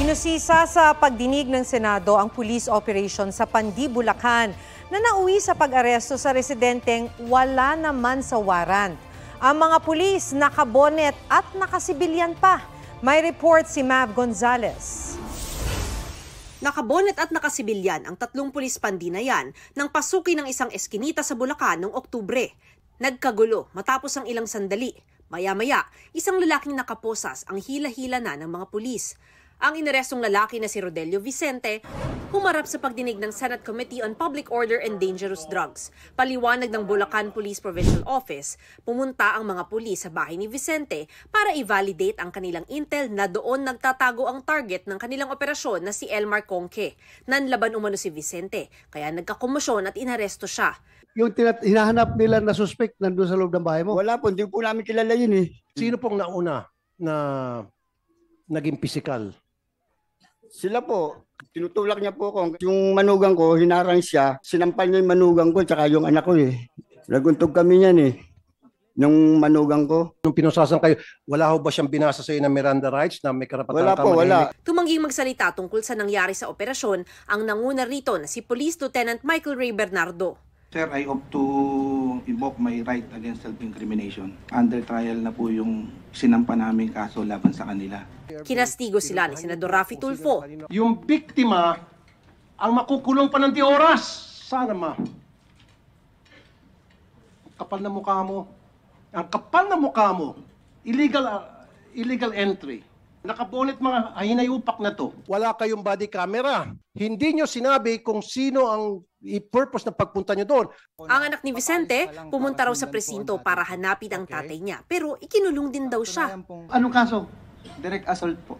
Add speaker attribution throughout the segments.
Speaker 1: Hinusisa sa pagdinig ng Senado ang police operation sa Pandi, Bulacan na nauwi sa pag-aresto sa residenteng wala naman sa warrant. Ang mga pulis nakabonet at nakasibilyan pa. May report si Mav Gonzalez.
Speaker 2: Nakabonet at nakasibilyan ang tatlong pulis Pandi na yan nang pasukin ng isang eskinita sa Bulacan noong Oktubre. Nagkagulo matapos ang ilang sandali. Maya-maya, isang lalaking nakaposas ang hila-hila na ng mga pulis. Ang inarestong lalaki na si Rodelio Vicente, humarap sa pagdinig ng Senate Committee on Public Order and Dangerous Drugs. Paliwanag ng Bulacan Police Provincial Office, pumunta ang mga pulis sa bahay ni Vicente para i-validate ang kanilang intel na doon nagtatago ang target ng kanilang operasyon na si Elmar Conque. Nanlaban umano si Vicente, kaya nagkakomosyon at inaresto siya.
Speaker 3: Yung hinahanap nila na suspect nandun sa loob ng bahay mo?
Speaker 4: Wala po, hindi po namin kilala yun eh.
Speaker 5: Sino pong nauna na naging pisikal?
Speaker 4: Sila po, tinutulak niya po ako. Yung manugang ko, hinarang siya. Sinampal niya yung manugang ko tsaka yung anak ko eh. Naguntog kami niyan eh. Yung manugang ko.
Speaker 5: Nung pinusasan kayo, wala ho ba siyang binasa sa iyo na Miranda rights na may karapatan
Speaker 4: Wala po, wala.
Speaker 2: Tumangging magsalita tungkol sa nangyari sa operasyon ang nanguna rito na si Police Lieutenant Michael Ray Bernardo.
Speaker 6: Sir, I opt to invoke my right against self-incrimination. Under trial na po yung sinampa naming kaso laban sa kanila.
Speaker 2: Kinastigo sila ni Senador Raffy Tulfo.
Speaker 5: Yung biktima ang makukulong pa ng 10 oras. Sana ma. Kapal na mukha mo. Ang kapal na mukha mo. Illegal entry. Nakabonet mga hinayupak na to. Wala kayong body camera. Hindi nyo sinabi kung sino ang i-purpose na pagpunta nyo doon.
Speaker 2: Ang anak ni Vicente pumunta raw sa presinto para hanapin ang tatay niya. Pero ikinulong din daw siya.
Speaker 3: Anong kaso?
Speaker 6: Direct assault po.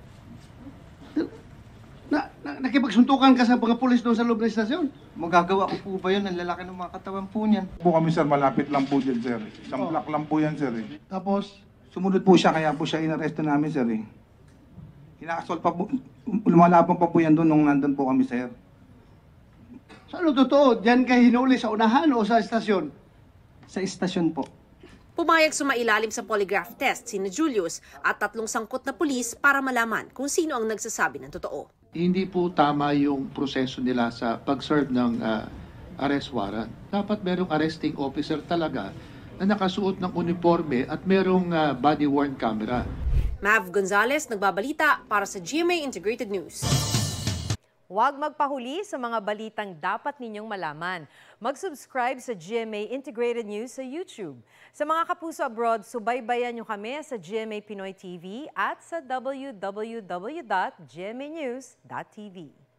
Speaker 3: Nakipagsuntukan ka sa mga pulis doon sa loob ng istasyon?
Speaker 6: Magagawa ko po ba yun? Ang lalaki ng mga katawan po niyan.
Speaker 7: Po kami sir, malapit lang po dyan sir. Isang block lang po yan sir eh.
Speaker 3: Tapos,
Speaker 6: Sumunod po siya, kaya po siya inaresto namin sir eh. Ina-assault pa po, lumalabang pa po yan doon nung nandun po kami sir.
Speaker 3: so ano totoo? Diyan kayo hinuli sa unahan o sa istasyon?
Speaker 6: Sa istasyon po.
Speaker 2: Pumayag sumailalim sa polygraph test sina Julius at tatlong sangkot na pulis para malaman kung sino ang nagsasabi ng totoo.
Speaker 8: Hindi po tama yung proseso nila sa pag-serve ng arrest warrant. Dapat merong arresting officer talaga na nakasuot ng uniforme at merong body-worn camera.
Speaker 2: Mav Gonzalez, nagbabalita para sa GMA Integrated News.
Speaker 1: Huwag magpahuli sa mga balitang dapat ninyong malaman. Mag-subscribe sa GMA Integrated News sa YouTube. Sa mga kapuso abroad, subaybayan nyo kami sa GMA Pinoy TV at sa www.gmanews.tv.